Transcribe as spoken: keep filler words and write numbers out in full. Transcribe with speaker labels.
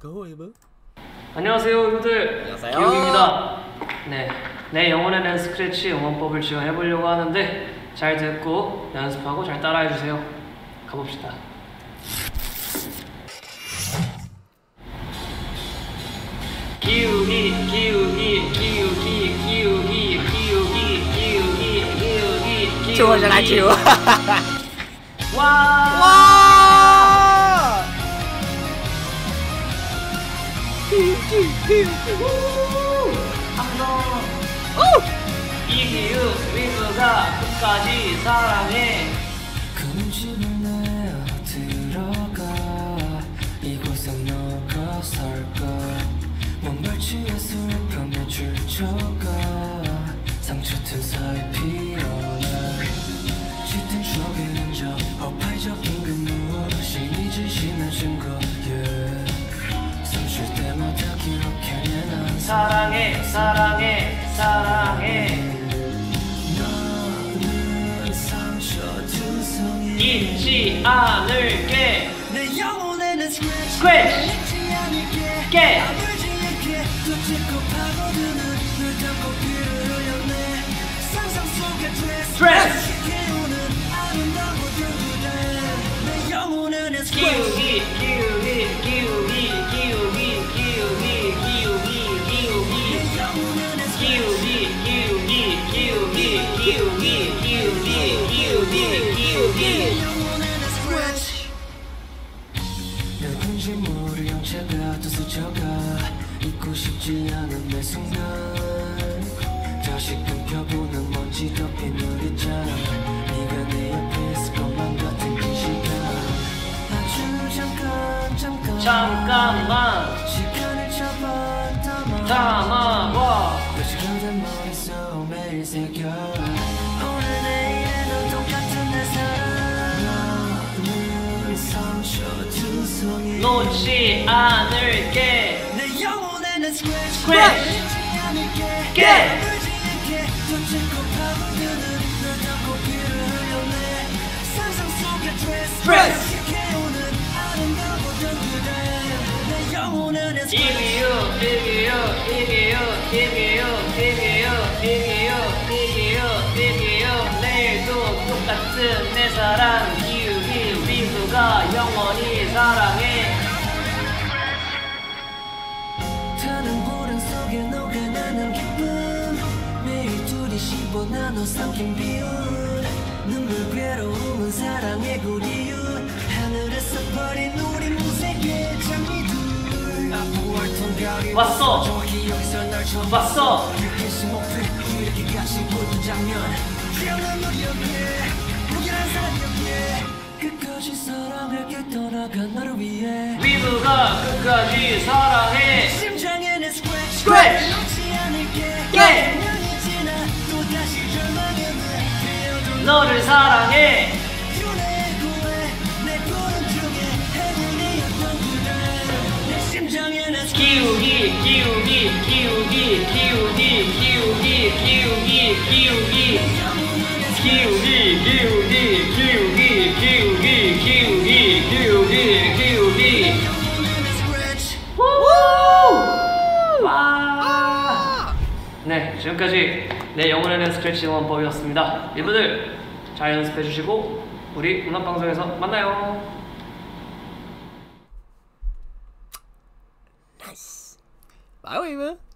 Speaker 1: 안녕하세요, 여러분들.
Speaker 2: 안녕하세요.
Speaker 1: 기욱입니다. 네, 내 영혼에는 스크래치 응원법을 지원해보려고 하는데 잘 듣고 연습하고 잘 따라해주세요. 가봅시다. 기욱이, 기욱이, 기욱이, 기욱이, 기욱이, 기욱이, 기욱이, 기욱이.
Speaker 2: 좋아잖아, 기욱.
Speaker 1: 와!
Speaker 2: 와!
Speaker 1: 한번 이 기욱 위브가 끝까지 사랑해.
Speaker 3: 큰 집을 내어 들어가 이곳엔 너가 살까 먼발치에 슬픔의 출처가 상처 튼 사이 피어나 짙은 추억의 흔적 허파적인 그 무엇이 잊을 심한 증거 yeah. 숨쉴 때마다 기억해 난
Speaker 1: 사랑해 사랑해 사랑해
Speaker 3: 너는 상처투성이
Speaker 1: 잊지 않을게.
Speaker 3: 내 영혼에는 스크래치
Speaker 1: 스크래치 깨
Speaker 3: 아물지 않게 또 찍고 파고드는 널 담고 피를 흘렸네 상상 속의 드레스
Speaker 1: 스트레스
Speaker 3: 깨우는 아름다운 그대 내 영혼에는 스크래치
Speaker 1: 기욱이 기욱이 기욱이 기욱이 기욱이 기욱이 기욱이
Speaker 3: 내 영혼에는
Speaker 1: 기욱이 기욱이 기욱이 기욱이 기욱이 기욱이 기욱이
Speaker 3: 영혼에는 스크래치 누군지 모를 영체가 또 스쳐가 잊고 싶지 않은 매 순간 다시 끊겨보는 먼지 덮인 늘 있잖아 네가 내 옆에 있을 것만 같은 그 시간 아주 잠깐 잠깐
Speaker 1: 잠깐만
Speaker 3: 시간을 잡아 담아
Speaker 1: 담아봐.
Speaker 3: 다시 그대 머릿속 매일 새겨 오늘 내일에도 똑같은 내 사랑 너는 상처투성이
Speaker 1: 놓지 않을게.
Speaker 3: 내 영혼에는 스크래치
Speaker 1: 스크래치
Speaker 3: 잊지 않을게
Speaker 1: 깨
Speaker 3: 아물지 않게 또 찍고 파고드는 널 담고 피를 흘렸네 상상 속의 드레스
Speaker 1: 스트레스
Speaker 3: 깨우는 아름다웠던 그대 내 영혼에는 스크래치
Speaker 1: 이기요 이기요 이기요 이기요 이기요 이기요 이기요 이기요 내일도 똑같은 내 사랑 기욱이 위브가 영원히 사랑해.
Speaker 3: 타는 고랑 속에 녹아나는 기쁨 매일 둘이 씹어 나눠 삼킨 비운 눈물 괴로움은 사랑의 고리유 하늘에서 버린 우리 무색의 장미들 아부활통 가리
Speaker 1: 왔어
Speaker 3: 정확히 여기서 날 처음
Speaker 1: 왔어
Speaker 3: 느낄 목표 이렇게 같이 보던 장면 기억난 우리 옆에 무결한 사랑이었기에 끝까지 사랑할게 떠나간 너를 위해
Speaker 1: 위브가 끝까지 사랑해.
Speaker 3: 심장에는 스크래치
Speaker 1: 스크래치
Speaker 3: 놓지 않을게
Speaker 1: 깨
Speaker 3: 년이 지나 또다시 절망에 피어든
Speaker 1: 너를 사랑해.
Speaker 3: 윤회의 구애 내 구름 중에 행운이었던 그대 내 심장에는
Speaker 1: 기욱이 기욱이 기욱이 기욱이 기욱이 기욱이 기욱이 기욱이 기욱이 기욱이 기욱이 기욱이 기욱이 기욱이
Speaker 3: 스크래치
Speaker 1: 와. 네, 지금까지 내 영혼에는 스크래치 응원법이었습니다. 여러분들 잘 연습해 주시고 우리 음악 방송에서 만나요.
Speaker 2: 나이스. 마이웨이브.